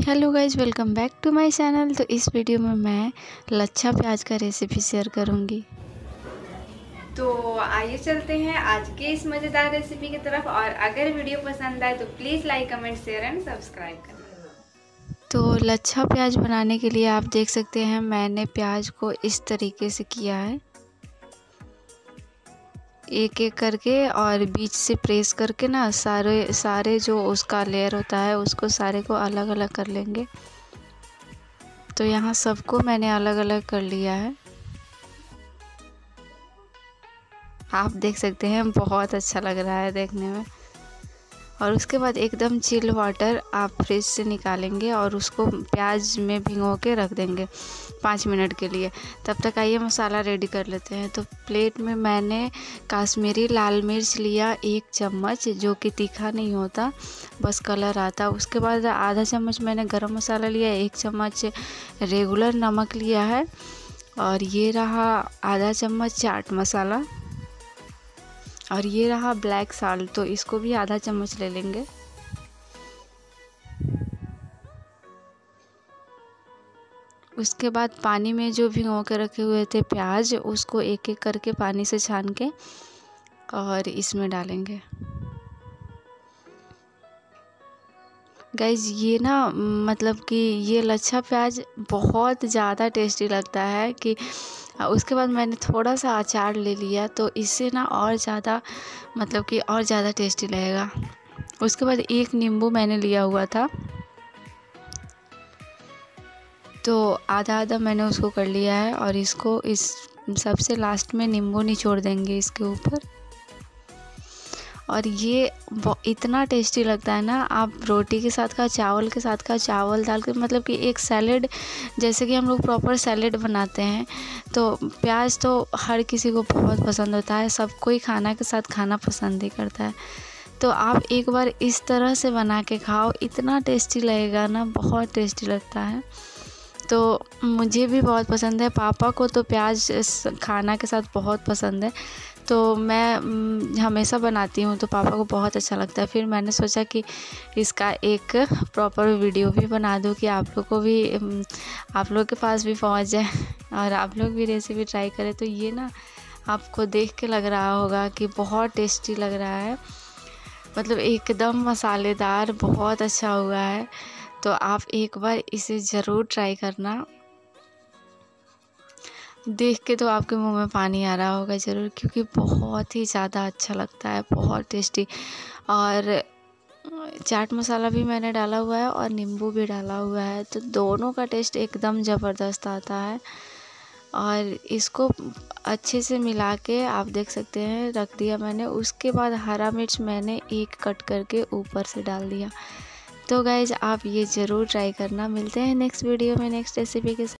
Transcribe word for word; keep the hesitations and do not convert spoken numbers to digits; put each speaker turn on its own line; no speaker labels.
Hello guys, welcome back to my channel. तो इस video में मैं लच्छा प्याज का रेसिपी शेयर करूंगी।
तो आइए चलते हैं आज के इस मज़ेदार रेसिपी की तरफ। और अगर वीडियो पसंद आए तो please like comment share and subscribe करना।
तो लच्छा प्याज बनाने के लिए आप देख सकते हैं मैंने प्याज को इस तरीके से किया है, एक एक करके, और बीच से प्रेस करके ना सारे सारे जो उसका लेयर होता है उसको सारे को अलग अलग कर लेंगे। तो यहाँ सबको मैंने अलग अलग कर लिया है, आप देख सकते हैं बहुत अच्छा लग रहा है देखने में। और उसके बाद एकदम चिल वाटर आप फ्रिज से निकालेंगे और उसको प्याज में भिगो के रख देंगे पाँच मिनट के लिए। तब तक आइए मसाला रेडी कर लेते हैं। तो प्लेट में मैंने काश्मीरी लाल मिर्च लिया एक चम्मच, जो कि तीखा नहीं होता, बस कलर आता। उसके बाद आधा चम्मच मैंने गरम मसाला लिया, एक चम्मच रेगुलर नमक लिया है, और ये रहा आधा चम्मच चाट मसाला, और ये रहा ब्लैक साल्ट, तो इसको भी आधा चम्मच ले लेंगे। उसके बाद पानी में जो भिगो के रखे हुए थे प्याज, उसको एक एक करके पानी से छान के और इसमें डालेंगे। गाइज ये ना मतलब कि ये लच्छा प्याज बहुत ज़्यादा टेस्टी लगता है कि उसके बाद मैंने थोड़ा सा अचार ले लिया, तो इससे ना और ज़्यादा मतलब कि और ज़्यादा टेस्टी लगेगा। उसके बाद एक नींबू मैंने लिया हुआ था, तो आधा आधा मैंने उसको कर लिया है, और इसको इस सबसे लास्ट में नींबू निचोड़ देंगे इसके ऊपर। और ये इतना टेस्टी लगता है ना, आप रोटी के साथ का, चावल के साथ का, चावल दाल के, मतलब कि एक सैलेड जैसे कि हम लोग प्रॉपर सैलेड बनाते हैं। तो प्याज तो हर किसी को बहुत पसंद होता है, सब कोई खाना के साथ खाना पसंद ही करता है। तो आप एक बार इस तरह से बना के खाओ, इतना टेस्टी लगेगा ना, बहुत टेस्टी लगता है। तो मुझे भी बहुत पसंद है, पापा को तो प्याज खाना के साथ बहुत पसंद है, तो मैं हमेशा बनाती हूँ, तो पापा को बहुत अच्छा लगता है। फिर मैंने सोचा कि इसका एक प्रॉपर वीडियो भी बना दूँ कि आप लोग को भी, आप लोग के पास भी पहुँच जाए और आप लोग भी रेसिपी ट्राई करें। तो ये ना आपको देख के लग रहा होगा कि बहुत टेस्टी लग रहा है, मतलब एकदम मसालेदार, बहुत अच्छा हुआ है। तो आप एक बार इसे ज़रूर ट्राई करना। देख के तो आपके मुंह में पानी आ रहा होगा ज़रूर, क्योंकि बहुत ही ज़्यादा अच्छा लगता है, बहुत टेस्टी। और चाट मसाला भी मैंने डाला हुआ है और नींबू भी डाला हुआ है, तो दोनों का टेस्ट एकदम ज़बरदस्त आता है। और इसको अच्छे से मिला के आप देख सकते हैं रख दिया मैंने। उसके बाद हरा मिर्च मैंने एक कट करके ऊपर से डाल दिया। तो गाइज आप ये ज़रूर ट्राई करना। मिलते हैं नेक्स्ट वीडियो में नेक्स्ट रेसिपी के साथ।